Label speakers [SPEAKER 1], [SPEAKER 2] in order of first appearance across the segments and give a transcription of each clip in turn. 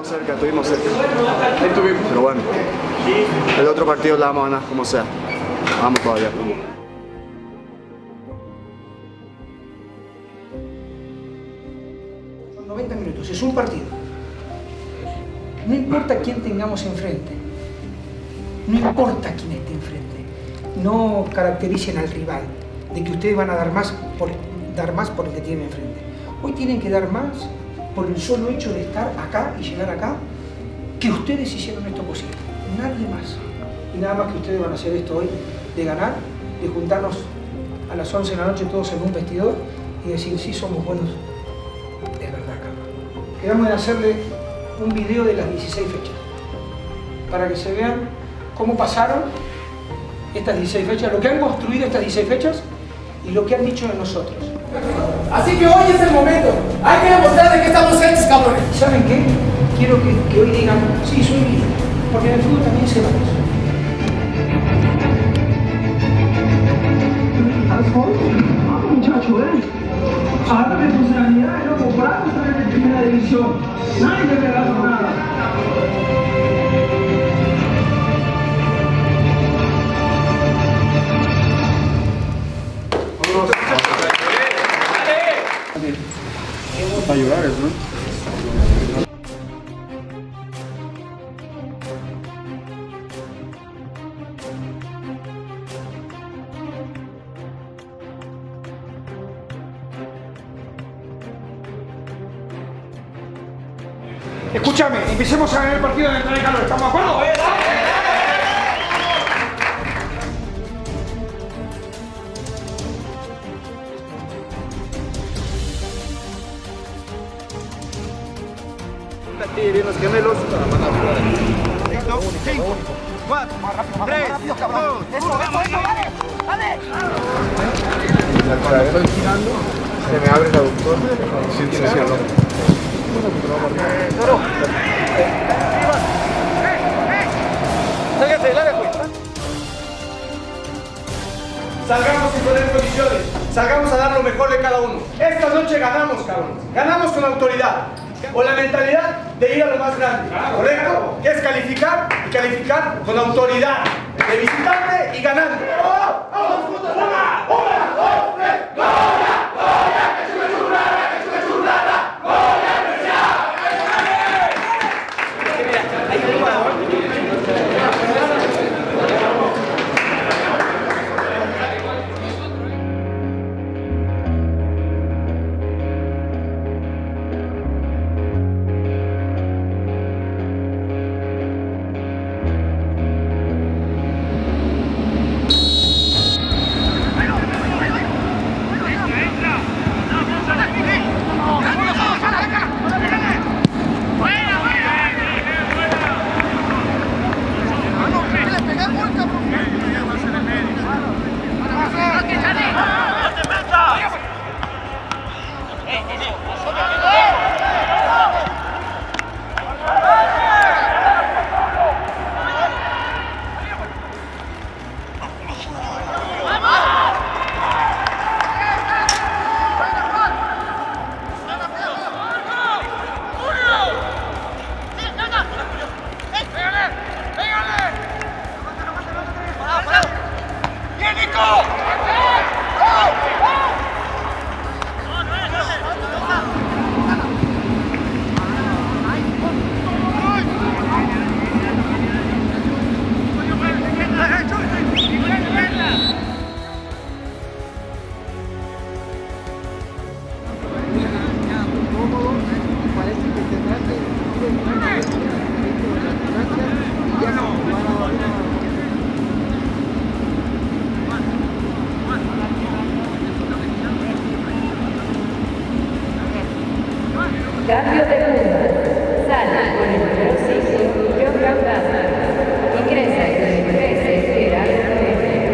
[SPEAKER 1] cerca, estuvimos cerca. Ahí estuvimos. Pero bueno, el otro partido la vamos a ganar como sea. Vamos todavía.
[SPEAKER 2] Son 90 minutos, es un partido. No importa quién tengamos enfrente. No importa quién esté enfrente. No caractericen al rival de que ustedes van a dar más por el que tienen enfrente. Hoy tienen que dar más por el solo hecho de estar acá y llegar acá, que ustedes hicieron esto posible. Nadie más. Y nada más que ustedes van a hacer esto hoy, de ganar, de juntarnos a las 11 de la noche todos en un vestidor y decir, sí, somos buenos de verdad acá. Quedamos de hacerle un video de las 16 fechas, para que se vean cómo pasaron estas 16 fechas, lo que han construido estas 16 fechas y lo que han dicho de nosotros.
[SPEAKER 3] Así que hoy es el momento. Hay que demostrar de que estamos hechos, cabrones.
[SPEAKER 2] ¿Saben qué? Quiero que hoy digan, sí, soy líder, porque en el fútbol también se va eso. Muchacho, ahora responsabilidad, loco, por algo estar en primera división. Nadie te regaló nada.
[SPEAKER 1] Para llorar eso, ¿no?
[SPEAKER 2] Escúchame, empecemos a ganar el partido de entrar en calor, ¿estamos de acuerdo?
[SPEAKER 1] Bien los gemelos.
[SPEAKER 4] 5, 4, 3, 2,
[SPEAKER 1] Cuando estoy girando, se me abre el aductor. Sí, tiene cierto.
[SPEAKER 3] Salgamos sin poner condiciones. Salgamos a dar lo mejor de cada uno. Esta noche ganamos, cabrones. Ganamos con autoridad. O la mentalidad de ir a lo más grande. ¿Correcto? Que es calificar y calificar con autoridad. De visitante y ganando. ¡Vamos juntos! ¡Una, dos, tres! ¡Goya! ¡Goya! ¡Que sube churrada! ¡Que sube churrada! ¡Goya, universidad!
[SPEAKER 5] Cambio de punto. Sale con el número 5, John Campana. Ingresa con el 13, Gerardo Neves.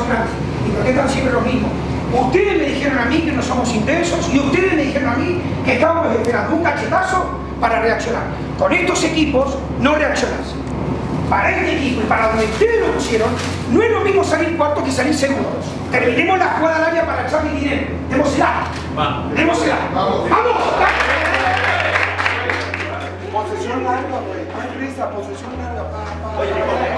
[SPEAKER 2] grandes? ¿Y por qué están siempre los mismos? Ustedes me dijeron a mí que no somos intensos y ustedes me dijeron a mí que estábamos esperando un cachetazo para reaccionar. Con estos equipos no reaccionás. Para este equipo y para donde ustedes lo pusieron, no es lo mismo salir cuarto que salir segundos. Terminemos la jugada al área para echarle dinero. Démosela. Démosela. ¡Vamos! ¡Vamos!
[SPEAKER 6] Posesión larga, güey. No hay prisa, posesión larga.
[SPEAKER 3] Oye,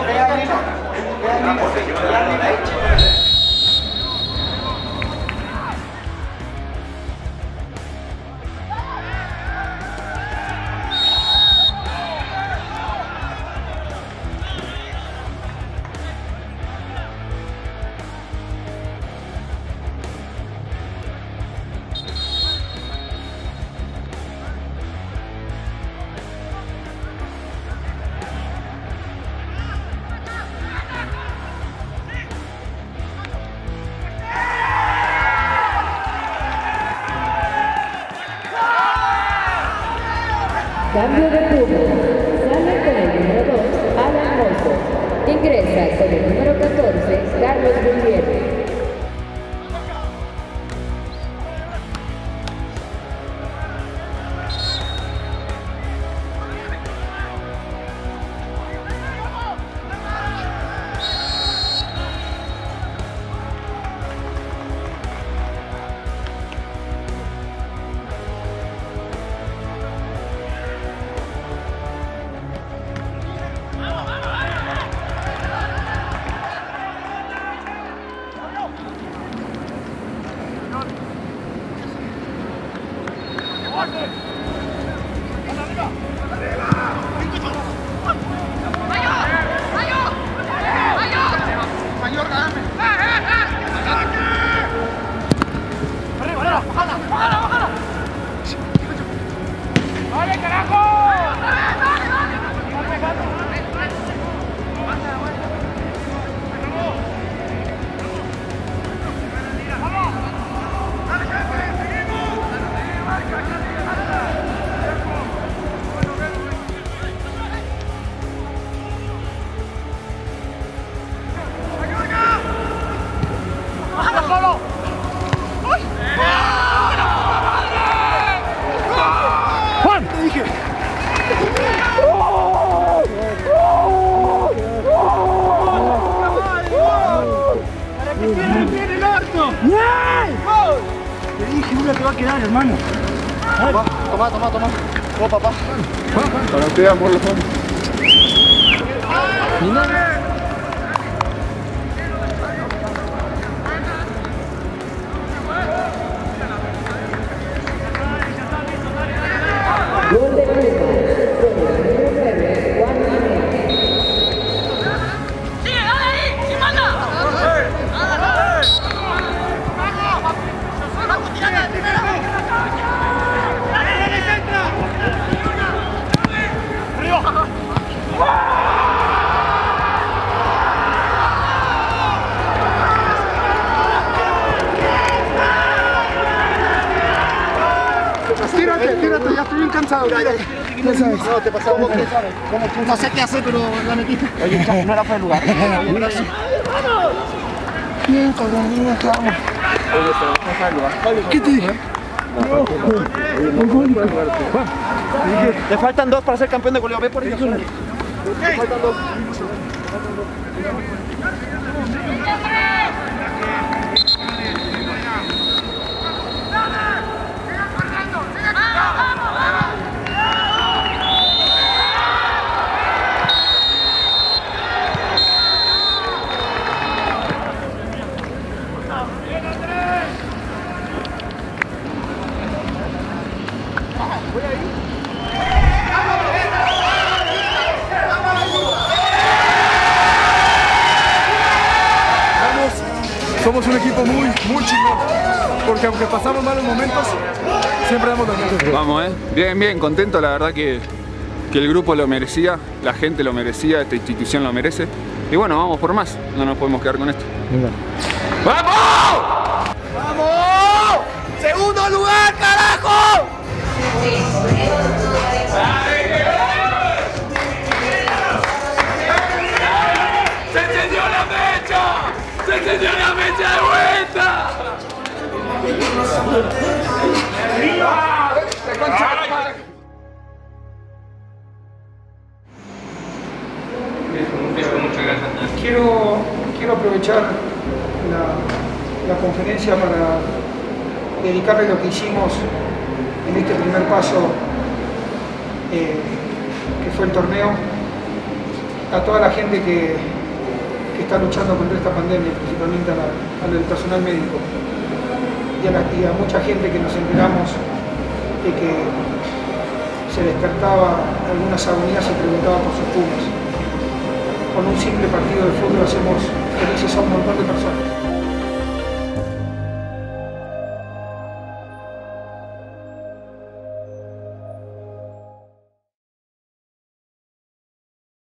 [SPEAKER 5] Cambio de turno. Sale con el número 2, Alan Moses. Ingresa con el número 14, Carlos Gutiérrez.
[SPEAKER 6] Te dije, una te va a quedar, hermano.
[SPEAKER 1] Toma. Oh, papá. Para usted, amor, los hombres.
[SPEAKER 5] Gol de Puma, con el número 9, Juan Manuel.
[SPEAKER 7] ¡Sigue, dale ahí! ¡Sí, manda! ¡Vamos, tirando de primera! ¡Dale, centra! ¡Arriba!
[SPEAKER 6] Tírate, ya estoy bien cansado. ¿Qué sabes? No, te pasamos. No sé qué hacer, pero la metí. Oye, no era para el lugar. Bien, cabrón, bien, vamos. ¿Qué te dije?
[SPEAKER 4] Te faltan 2 para ser campeón de goleo. Ve por ellos.
[SPEAKER 6] Te faltan 2.
[SPEAKER 1] Somos un equipo muy chingón, porque aunque pasamos malos momentos, siempre damos lo mejor.
[SPEAKER 8] Vamos, bien, contento, la verdad que el grupo lo merecía, la gente lo merecía, esta institución lo merece. Y bueno, vamos por más, no nos podemos quedar con esto. ¡Vamos!
[SPEAKER 3] ¡Vamos! ¡Segundo lugar, carajo! ¡Se encendió la mecha! ¡Se encendió la
[SPEAKER 2] Quiero aprovechar la conferencia para dedicarle lo que hicimos en este primer paso que fue el torneo a toda la gente que está luchando contra esta pandemia, principalmente al personal médico y a mucha gente que nos enteramos de que se despertaba algunas agonías y preguntaba por sus Pumas. Con un simple partido de fútbol hacemos felices a un montón de personas.